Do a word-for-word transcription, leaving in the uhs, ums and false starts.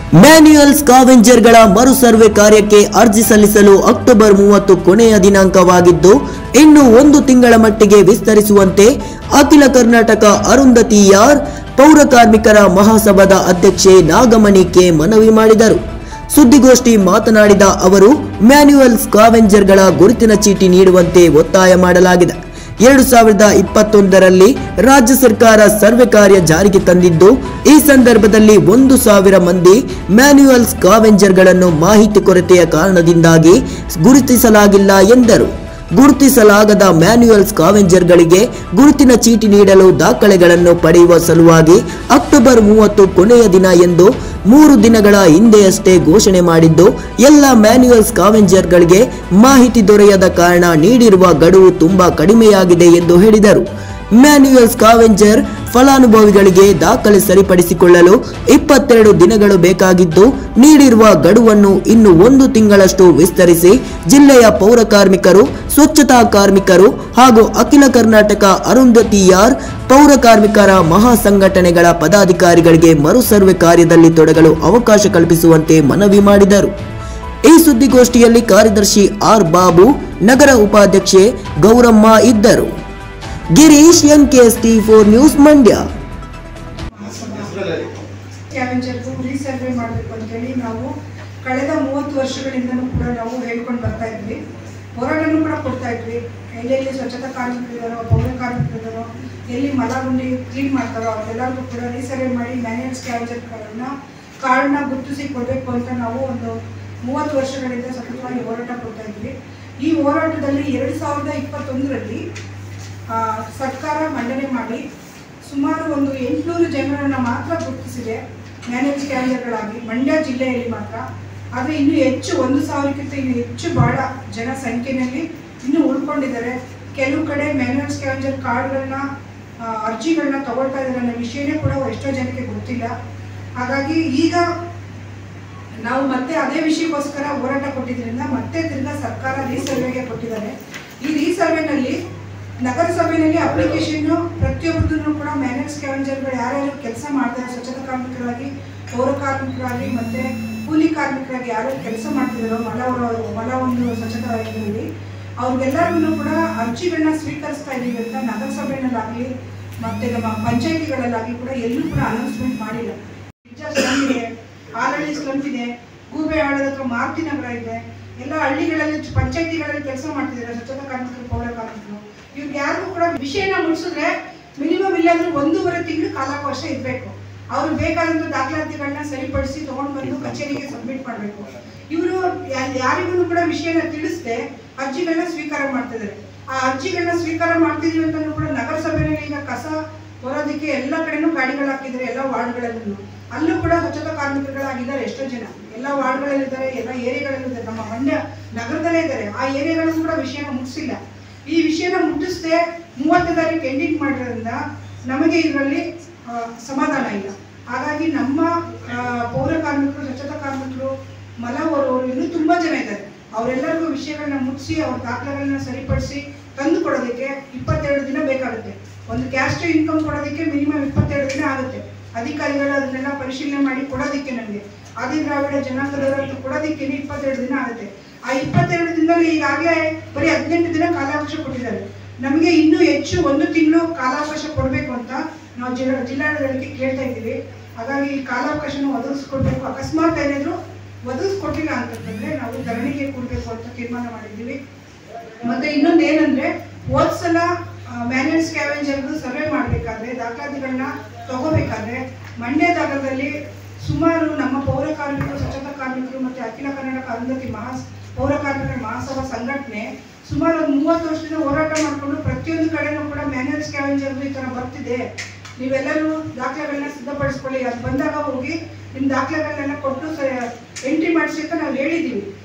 Manual ಸ್ಕಾವೆಂಜರ್ಗಳ ಮರು survey ಕಾರ್ಯಕ್ಕೆ ಅರ್ಜಿ ಸಲ್ಲಿಸಲು ಅಕ್ಟೋಬರ್ ಮೂವತ್ತು ಕೊನೆಯ ದಿನಾಂಕವಾಗಿದ್ದು ಇನ್ನು ಒಂದು ತಿಂಗಳ ಮಟ್ಟಿಗೆ ವಿಸ್ತರಿಸುವಂತೆ ಅಖಿಲ ಕರ್ನಾಟಕ ಅರುಂಧತಿ ಯಾರ್ ಪೌರ ಕಾರ್ಮಿಕರ ಮಹಾಸಭಾದ ಅಧ್ಯಕ್ಷೆ ನಾಗಮಣಿ ಕೆ ಮನವಿ ಮಾಡಿದರು. ಸುದ್ದಿಗೋಷ್ಠಿ ಮಾತನಾಡಿದ ಅವರು, ಮ್ಯಾನ್ಯುಯಲ್ ಸ್ಕಾವೆಂಜರ್ಗಳ ಗುರುತಿನ ಚೀಟಿ ನೀಡುವಂತೆ ಒತ್ತಾಯ ಮಾಡಲಾಗಿದೆ. ಎರಡು ಸಾವಿರದ ಇಪ್ಪತ್ತೊಂದರಲ್ಲಿ ರಾಜ್ಯ ಸರ್ಕಾರ ಸರ್ವೆ ಕಾರ್ಯ ಜಾರಿಗೆ ತಂದಿದ್ದು, ಈ ಸಂದರ್ಭದಲ್ಲಿ ಒಂದು ಸಾವಿರ ಮಂದಿ ಮ್ಯಾನ್ಯುಯಲ್ ಸ್ಕಾವೆಂಜರ್ಗಳನ್ನು ಮಾಹಿತಿ ಕೊರತೆಯ ಕಾರಣದಿಂದಾಗಿ ಗುರುತಿಸಲಾಗಿಲ್ಲ ಎಂದರು. ಗುರುತಿಸಲಾಗದ ಮ್ಯಾನ್ಯುಯಲ್ ಸ್ಕಾವೆಂಜರ್ಗಳಿಗೆ ಗುರುತಿನ ಚೀಟಿ ನೀಡಲು ದಾಖಲೆಗಳನ್ನು ಪಡೆಯುವ ಸಲುವಾಗಿ ಅಕ್ಟೋಬರ್ ಮೂವತ್ತು ಕೊನೆಯ ದಿನ ಎಂದು ಮೂರು ದಿನಗಳ ಹಿಂದೆಯಷ್ಟೇ ಘೋಷಣೆ ಮಾಡಿದ್ದು, ಎಲ್ಲ ಮ್ಯಾನ್ಯುಯಲ್ ಸ್ಕಾವೆಂಜರ್ಗಳಿಗೆ ಮಾಹಿತಿ ದೊರೆಯದ ಕಾರಣ ನೀಡಿರುವ ಗಡುವು ತುಂಬಾ ಕಡಿಮೆಯಾಗಿದೆ ಎಂದು ಹೇಳಿದರು. ಮ್ಯಾನ್ಯುಯಲ್ ಸ್ಕಾವೆಂಜರ್ ಫಲಾನುಭವಿಗಳಿಗೆ ದಾಖಲೆ ಸರಿಪಡಿಸಿಕೊಳ್ಳಲು ಇಪ್ಪತ್ತೆರಡು ದಿನಗಳು ಬೇಕಾಗಿದ್ದು, ನೀಡಿರುವ ಗಡುವನ್ನು ಇನ್ನು ಒಂದು ತಿಂಗಳಷ್ಟು ವಿಸ್ತರಿಸಿ ಜಿಲ್ಲೆಯ ಪೌರ ಕಾರ್ಮಿಕರು, ಸ್ವಚ್ಛತಾ ಕಾರ್ಮಿಕರು ಹಾಗೂ ಅಖಿಲ ಕರ್ನಾಟಕ ಅರುಂಧತಿ ಯಾರ್ ಪೌರ ಕಾರ್ಮಿಕರ ಮಹಾ ಸಂಘಟನೆಗಳ ಪದಾಧಿಕಾರಿಗಳಿಗೆ ಮರು ಸರ್ವೆ ಕಾರ್ಯದಲ್ಲಿ ತೊಡಗಲು ಅವಕಾಶ ಕಲ್ಪಿಸುವಂತೆ ಮನವಿ ಮಾಡಿದರು. ಈ ಸುದ್ದಿಗೋಷ್ಠಿಯಲ್ಲಿ ಕಾರ್ಯದರ್ಶಿ ಆರ್ ಬಾಬು, ನಗರ ಉಪಾಧ್ಯಕ್ಷೆ ಗೌರಮ್ಮ ಇದ್ದರು. Girish N K S T four news Mandya. ಸ್ಕ್ಯಾವೆಂಜರ್ಗೂ ರೀಸರ್ವೆ ಮಾಡಬೇಕು ಅಂತೇಳಿ ನಾವು ಕಳೆದ ಮೂವತ್ತು ವರ್ಷಗಳಿಂದನೂ ಕೂಡ ನಾವು ಹೇಳ್ಕೊಂಡು ಬರ್ತಾ ಇದ್ವಿ. ಹೋರಾಟನೂ ಕೂಡ ಕೊಡ್ತಾ ಇದ್ವಿ. ಎಲ್ಲೆಲ್ಲಿ ಸ್ವಚ್ಛತಾ ಕಾರ್ಮಿಕರಿದ್ದಾರೋ, ಪೌರ ಕಾರ್ಮಿಕರಿದ್ದಾರೋ, ಎಲ್ಲಿ ಮಲ ಗುಂಡಿ ಕ್ಲೀನ್ ಮಾಡ್ತಾರೋ ಅವರೆಲ್ಲರಿಗೂ ಕೂಡ ರೀಸರ್ವೆ ಮಾಡಿ ಮ್ಯಾನ್ಯುಯಲ್ ಸ್ಕ್ಯಾವೆಂಜರ್ಗಳನ್ನ ಕಾರ್ಡ್ನ ಗುರುತಿಸಿ ಕೊಡಬೇಕು ಅಂತ ನಾವು ಒಂದು ಮೂವತ್ತು ವರ್ಷಗಳಿಂದ ಸತತವಾಗಿ ಹೋರಾಟ ಕೊಡ್ತಾ ಇದ್ವಿ. ಈ ಹೋರಾಟದಲ್ಲಿ ಎರಡು ಸಾವಿರದ ಇಪ್ಪತ್ತೊಂದರಲ್ಲಿ ಸರ್ಕಾರ ಮಂಡನೆ ಮಾಡಿ ಸುಮಾರು ಒಂದು ಎಂಟುನೂರು ಜನರನ್ನು ಮಾತ್ರ ಗುರುತಿಸಿದೆ ಮ್ಯಾನ್ಯುಯಲ್ ಸ್ಕ್ಯಾವೆಂಜರ್ಗಳಾಗಿ ಮಂಡ್ಯ ಜಿಲ್ಲೆಯಲ್ಲಿ ಮಾತ್ರ. ಆದರೆ ಇನ್ನೂ ಹೆಚ್ಚು ಒಂದು ಸಾವಿರಕ್ಕಿಂತ ಇನ್ನು ಹೆಚ್ಚು ಬಹಳ ಜನ ಸಂಖ್ಯೆಯಲ್ಲಿ ಇನ್ನೂ ಉಳ್ಕೊಂಡಿದ್ದಾರೆ. ಕೆಲವು ಕಡೆ ಮ್ಯಾನ್ಯುಯಲ್ ಸ್ಕ್ಯಾವೆಂಜರ್ ಕಾರ್ಡ್ಗಳನ್ನ ಅರ್ಜಿಗಳನ್ನ ತಗೊಳ್ತಾ ಇದ್ದಾರೆ ಅನ್ನೋ ವಿಷಯನೇ ಕೂಡ ಎಷ್ಟೋ ಜನಕ್ಕೆ ಗೊತ್ತಿಲ್ಲ. ಹಾಗಾಗಿ ಈಗ ನಾವು ಮತ್ತೆ ಅದೇ ವಿಷಯಕ್ಕೋಸ್ಕರ ಹೋರಾಟ ಕೊಟ್ಟಿದ್ದರಿಂದ ಮತ್ತೆ ತಿರ್ಗಾ ಸರ್ಕಾರ ರೀಸರ್ವೆಗೆ ಕೊಟ್ಟಿದ್ದಾರೆ. ಈ ರೀಸರ್ವೆನಲ್ಲಿ ನಗರಸಭೆಯಲ್ಲಿ ಅಪ್ಲಿಕೇಶನ್ ಪ್ರತಿಯೊಬ್ಬರನ್ನು ಕೂಡ ಮ್ಯಾನ್ಯುಯಲ್ ಸ್ಕ್ಯಾವೆಂಜರ್ಗಳು ಯಾರ್ಯಾರು ಕೆಲಸ ಮಾಡ್ತಾರೆ, ಸ್ವಚ್ಛತಾ ಕಾರ್ಮಿಕರಾಗಿ, ಪೌರ ಕಾರ್ಮಿಕರಾಗಿ ಮತ್ತೆ ಕೂಲಿ ಕಾರ್ಮಿಕರಾಗಿ ಯಾರ್ಯಾರು ಕೆಲಸ ಮಾಡ್ತಿದ್ದಾರೋ ಮಲ ಮಲ ಒಂದು ಸ್ವಚ್ಛತಾ ವಲಯದಲ್ಲಿ ಅವ್ರಿಗೆಲ್ಲರಿಗೂ ಕೂಡ ಅರ್ಜಿಗಳನ್ನ ಸ್ವೀಕರಿಸ್ತಾ ಇದ್ದೀವಿ ಅಂತ ನಗರಸಭೆಯಲ್ಲಾಗಲಿ ಮತ್ತೆ ನಮ್ಮ ಪಂಚಾಯಿತಿಗಳಲ್ಲಾಗಲಿ ಕೂಡ ಎಲ್ಲೂ ಕೂಡ ಅನೌನ್ಸ್ಮೆಂಟ್ ಮಾಡಿಲ್ಲ. ಸ್ಲಮ್ ಇದೆ, ಆಲಹಳ್ಳಿ ಸ್ಲಮ್ ಇದೆ, ಗೂಬೆ ಆಳದ ಹತ್ರ ಮಾರುತಿ ನಗರ ಇದೆ, ಎಲ್ಲ ಹಳ್ಳಿಗಳಲ್ಲಿ ಪಂಚಾಯಿತಿಗಳಲ್ಲಿ ಕೆಲಸ ಮಾಡ್ತಿದ್ದಾರೆ ಸ್ವಚ್ಛತಾ ಕಾರ್ಮಿಕರು, ಪೌರ ಕಾರ್ಮಿಕರು. ಇವ್ರಿಗೆ ಯಾರಿಗೂ ಕೂಡ ವಿಷಯನ ಮುಗಿಸಿದ್ರೆ ಮಿನಿಮಮ್ ಇಲ್ಲಾಂದ್ರೆ ಒಂದೂವರೆ ತಿಂಗಳು ಕಾಲಾವಕಾಶ ಇರಬೇಕು. ಅವ್ರು ಬೇಕಾದಂಥ ದಾಖಲಾತಿಗಳನ್ನ ಸರಿಪಡಿಸಿ ತಗೊಂಡು ಬಂದು ಕಚೇರಿಗೆ ಸಬ್ಮಿಟ್ ಮಾಡಬೇಕು. ಇವರು ಯಾರಿಗೂ ಕೂಡ ವಿಷಯನ ತಿಳಿಸದೆ ಅರ್ಜಿಗಳನ್ನ ಸ್ವೀಕಾರ ಮಾಡ್ತಿದ್ದಾರೆ. ಆ ಅರ್ಜಿಗಳನ್ನ ಸ್ವೀಕಾರ ಮಾಡ್ತಿದೀವಿ ಅಂತ ಕೂಡ ನಗರಸಭೆಯಲ್ಲಿ ಈಗ ಕಸ ಹೊರೋದಕ್ಕೆ ಎಲ್ಲ ಕಡೆನೂ ಗಾಡಿಗಳು ಹಾಕಿದ್ದಾರೆ. ಎಲ್ಲ ವಾರ್ಡ್ಗಳಲ್ಲೂ ಅಲ್ಲೂ ಕೂಡ ಸ್ವಚ್ಛತಾ ಕಾರ್ಮಿಕರುಗಳಾಗಿದ್ದಾರೆ ಎಷ್ಟೋ ಜನ. ಎಲ್ಲ ವಾರ್ಡ್ಗಳಲ್ಲಿದ್ದಾರೆ, ಎಲ್ಲ ಏರಿಯಾಗಳಲ್ಲಿದ್ದಾರೆ, ನಮ್ಮ ಮಂಡ್ಯ ನಗರದಲ್ಲೇ ಇದ್ದಾರೆ. ಆ ಏರಿಯಾಗಳಲ್ಲೂ ಕೂಡ ವಿಷಯನ ಮುಗಿಸಿಲ್ಲ. ಈ ವಿಷಯನ ಮುಟ್ಟಿಸದೆ ಮೂವತ್ತು ತಾರೀಕು ಎಂಡಿಂಗ್ ಮಾಡಿರೋದ್ರಿಂದ ನಮಗೆ ಇದರಲ್ಲಿ ಸಮಾಧಾನ ಇಲ್ಲ. ಹಾಗಾಗಿ ನಮ್ಮ ಪೌರ ಕಾರ್ಮಿಕರು, ಸ್ವಚ್ಛತಾ ಕಾರ್ಮಿಕರು, ಮಲ ಹೊರೋರು ಇನ್ನೂ ತುಂಬ ಜನ ಇದ್ದಾರೆ. ಅವರೆಲ್ಲರಿಗೂ ವಿಷಯಗಳನ್ನ ಮುಟ್ಟಿಸಿ ಅವ್ರ ದಾಖಲೆಗಳನ್ನ ಸರಿಪಡಿಸಿ ತಂದು ಕೊಡೋದಕ್ಕೆ ಇಪ್ಪತ್ತೆರಡು ದಿನ ಬೇಕಾಗುತ್ತೆ. ಒಂದು ಕ್ಯಾಸ್ಟ್ ಇನ್ಕಮ್ ಕೊಡೋದಕ್ಕೆ ಮಿನಿಮಮ್ ಇಪ್ಪತ್ತೆರಡು ದಿನ ಆಗುತ್ತೆ. ಅಧಿಕಾರಿಗಳು ಅದನ್ನೆಲ್ಲ ಪರಿಶೀಲನೆ ಮಾಡಿ ಕೊಡೋದಕ್ಕೆ ನಮಗೆ ಆದಿ ದ್ರಾವಿಡ ಜನಾಂಗದವರಂತೂ ಕೊಡೋದಕ್ಕೆ ಇಪ್ಪತ್ತೆರಡು ದಿನ ಆಗುತ್ತೆ. ಆ ಇಪ್ಪತ್ತೆರಡು ದಿನದಲ್ಲಿ ಈಗಾಗಲೇ ಬರೀ ಹದಿನೆಂಟು ದಿನ ಕಾಲಾವಕಾಶ ಕೊಟ್ಟಿದ್ದಾರೆ. ನಮಗೆ ಇನ್ನೂ ಹೆಚ್ಚು ಒಂದು ತಿಂಗಳು ಕಾಲಾವಕಾಶ ಕೊಡಬೇಕು ಅಂತ ನಾವು ಜಿಲ್ಲಾ ಜಿಲ್ಲಾಡಳಿತಕ್ಕೆ ಕೇಳ್ತಾ ಇದ್ದೀವಿ. ಹಾಗಾಗಿ ಈ ಕಾಲಾವಕಾಶನ ಒದಗಿಸ್ಕೊಡ್ಬೇಕು. ಅಕಸ್ಮಾತ್ ಏನಾದರೂ ಒದಗಿಸ್ಕೊಟ್ಟಿಲ್ಲ ಅಂತಂದ್ರೆ ನಾವು ಧರಣಿಗೆ ಕೊಡಬೇಕು ಅಂತ ತೀರ್ಮಾನ ಮಾಡಿದ್ದೀವಿ. ಮತ್ತೆ ಇನ್ನೊಂದು ಏನಂದ್ರೆ, ಹೋದ್ಸಲ ಮ್ಯಾನ್ಯುಯಲ್ ಸ್ಕ್ಯಾವೆಂಜರ್ಗಳು ಸರ್ವೆ ಮಾಡಬೇಕಾದ್ರೆ ದಾಖಲಾತಿಗಳನ್ನ ತಗೋಬೇಕಾದ್ರೆ ಮಂಡ್ಯ ಜಾಗದಲ್ಲಿ ಸುಮಾರು ನಮ್ಮ ಪೌರ ಕಾರ್ಮಿಕರು, ಸ್ವಚ್ಛತಾ ಕಾರ್ಮಿಕರು ಮತ್ತೆ ಅಖಿಲ ಕರ್ನಾಟಕ ಅರುಂಧತಿ ಮಹಾ ಪೌರ ಕಾರ್ಮಿಕರ ಮಹಾಸಭಾ ಸಂಘಟನೆ ಸುಮಾರು ಒಂದು ಮೂವತ್ತು ವರ್ಷದಿಂದ ಹೋರಾಟ ಮಾಡಿಕೊಂಡು ಪ್ರತಿಯೊಂದು ಕಡೆನೂ ಕೂಡ ಮ್ಯಾನ್ಯುಯಲ್ ಸ್ಕ್ಯಾವೆಂಜರ್ಗಳು ಈ ಥರ ಬರ್ತಿದೆ, ನೀವೆಲ್ಲರೂ ದಾಖಲೆಗಳನ್ನ ಸಿದ್ಧಪಡಿಸ್ಕೊಳ್ಳಿ, ಅದು ಬಂದಾಗ ಹೋಗಿ ನಿಮ್ಮ ದಾಖಲೆಗಳನ್ನೆಲ್ಲ ಕೊಟ್ಟು ಎಂಟ್ರಿ ಮಾಡಿಸಿ ಅಂತ ನಾವು ಹೇಳಿದ್ದೀವಿ.